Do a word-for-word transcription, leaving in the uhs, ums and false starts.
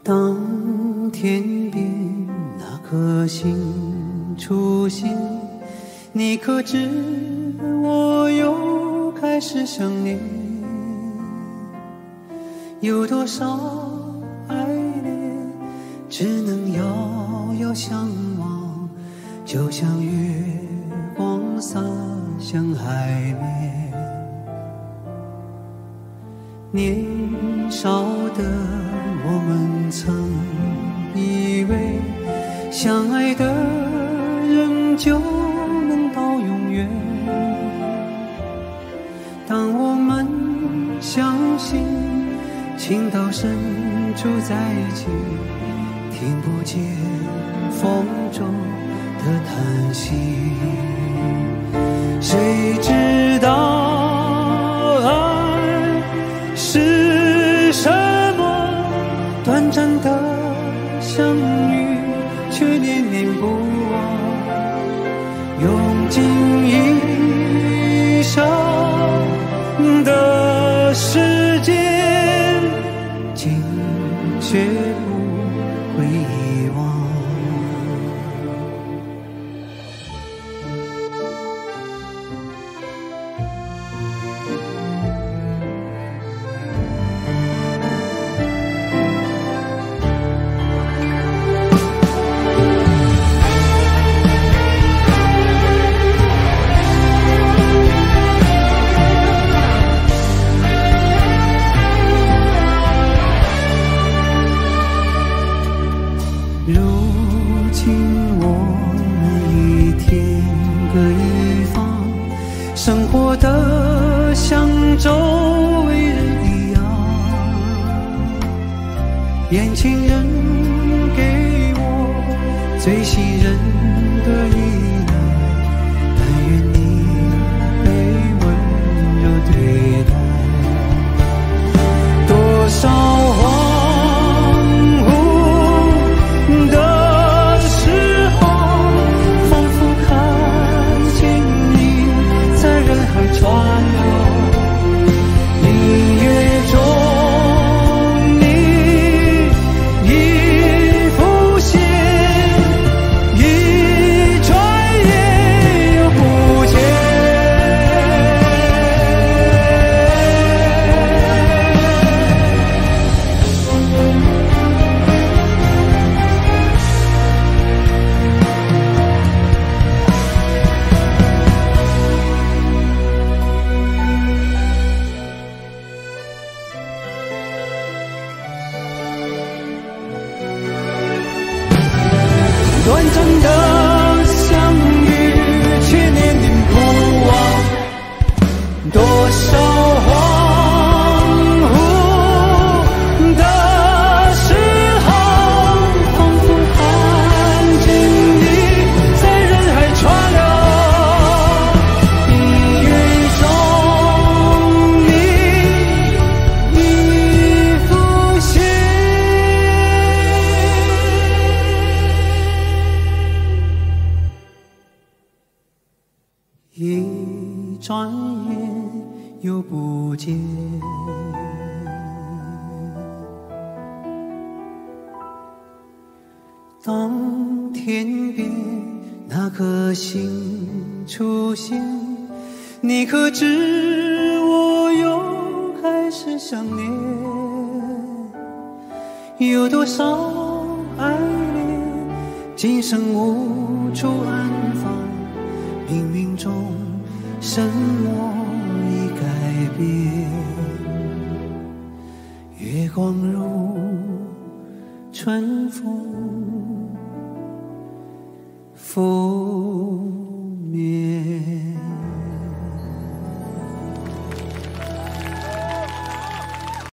当天边那颗星出现，你可知我又开始想念？有多少爱恋只能遥遥相望，就像月光洒向海面。年少的我们曾以为相爱的人就能到永远，当我们相信情到深处在一起，听不见风中的叹息。谁知道爱是什么？短暂的相遇却念念不忘，用尽一生的时间，竟却不会遗忘。如今我们已天各一方，生活得像周围人一样，眼前人给我最信任的依赖，但愿你被温柔对待。多少恍惚的时候，仿佛看见你在人海川流，明月中你已浮现，一转眼又不见。短暂的相遇却念念不忘，多少恍惚的时候，仿佛看见你在人海川流，明月中你已浮现，一转眼又不见。当天边那颗星出现，你可知我又开始想念？有多少爱恋今生无处安放，命运中什么已改变？月光如春风拂